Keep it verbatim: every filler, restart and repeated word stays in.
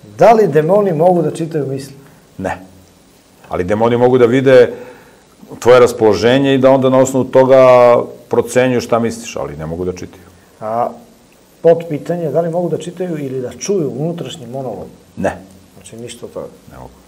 Da li demoni mogu da čitaju misli? Ne. Ali demoni mogu da vide tvoje raspoloženje i da onda na osnovu toga procenjuju šta misliš, ali ne mogu da čitaju. A pod pitanje, da li mogu da čitaju ili da čuju unutrašnji monolog? Ne. Znači, ništa od toga. Ne mogu.